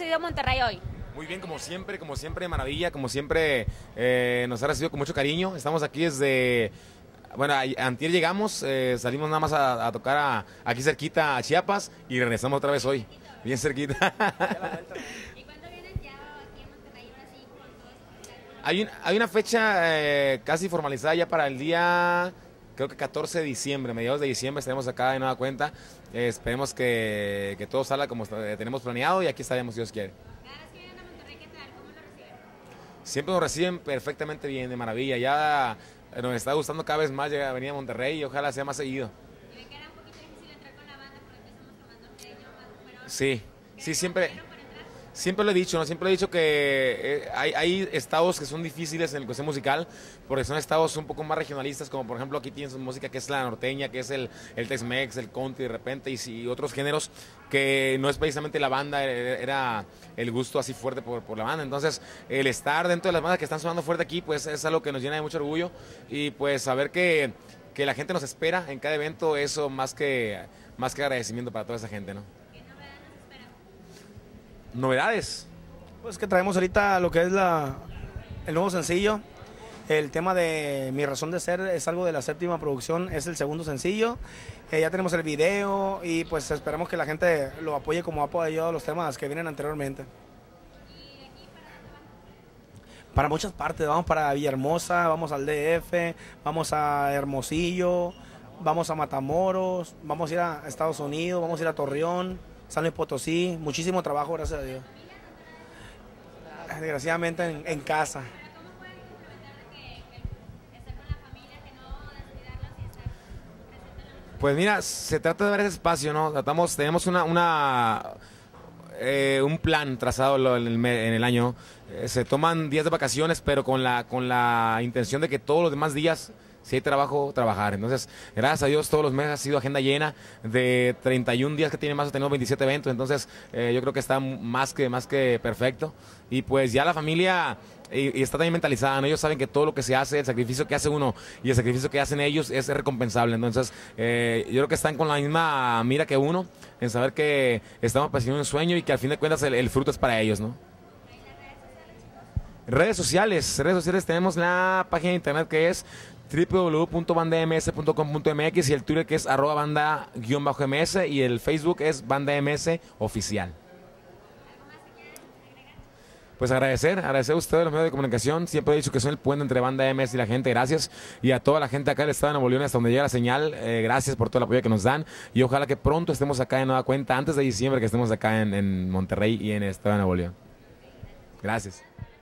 recibido Monterrey hoy? Muy bien, como siempre, maravilla, como siempre nos ha recibido con mucho cariño. Estamos aquí desde, bueno, antier llegamos, salimos nada más a tocar aquí cerquita a Chiapas y regresamos otra vez hoy, bien cerquita. ¿Y cuándo vienen ya aquí en Monterrey, ahora sí, con todo esto? Hay una fecha casi formalizada ya para el día, creo que 14 de diciembre, mediados de diciembre estaremos acá de nueva cuenta. Esperemos que todo salga como tenemos planeado y aquí estaremos si Dios quiere. Cada vez que vienen a Monterrey, ¿qué tal? ¿Cómo lo reciben? Siempre nos reciben perfectamente bien, de maravilla. Ya nos está gustando cada vez más llegar a venir a Monterrey y ojalá sea más seguido. ¿Y ven que era un poquito difícil entrar con la banda porque empezamos tomando norteño, más Sí, sí, siempre. para entrar? Siempre lo he dicho, ¿no? Siempre he dicho que hay estados que son difíciles en el cuestión musical, porque son estados un poco más regionalistas, como por ejemplo aquí tienes música que es la norteña, que es el Tex-Mex, el country de repente, y otros géneros que no es precisamente la banda, era el gusto así fuerte por la banda. Entonces, el estar dentro de las bandas que están sonando fuerte aquí, pues es algo que nos llena de mucho orgullo, y pues saber que la gente nos espera en cada evento, eso más que agradecimiento para toda esa gente, ¿no? Novedades. Pues que traemos ahorita lo que es el nuevo sencillo. El tema de Mi Razón de Ser es algo de la séptima producción, es el segundo sencillo. Ya tenemos el video y pues esperamos que la gente lo apoye como ha apoyado los temas que vienen anteriormente. Para muchas partes, vamos para Villahermosa, vamos al DF, vamos a Hermosillo, vamos a Matamoros, vamos a ir a Estados Unidos, vamos a ir a Torreón, San Luis Potosí, muchísimo trabajo, gracias a Dios. Desgraciadamente en casa. ¿Cómo pueden complementar estar con la familia, que no descuidarlos y estar presente en la... Pues mira, se trata de ver ese espacio, ¿no? Tenemos un plan trazado en el año. Se toman días de vacaciones, pero con la intención de que todos los demás días, si hay trabajo, trabajar. Entonces, gracias a Dios, todos los meses ha sido agenda llena. De 31 días que tiene más, tenemos 27 eventos. Entonces, yo creo que está más que perfecto. Y pues ya la familia y está también mentalizada, ¿no? Ellos saben que todo lo que se hace, el sacrificio que hace uno y el sacrificio que hacen ellos es recompensable. Entonces, yo creo que están con la misma mira que uno, en saber que estamos persiguiendo un sueño y que al fin de cuentas el fruto es para ellos, ¿no? Redes sociales tenemos la página de internet que es www.bandams.com.mx y el Twitter que es @banda_ms y el Facebook es Banda MS Oficial. Pues agradecer a ustedes los medios de comunicación. Siempre he dicho que son el puente entre Banda MS y la gente. Gracias. Y a toda la gente acá del estado de Nuevo León, hasta donde llega la señal, gracias por todo el apoyo que nos dan. Y ojalá que pronto estemos acá de nueva cuenta, antes de diciembre, que estemos acá en Monterrey y en el estado de Nuevo León. Gracias.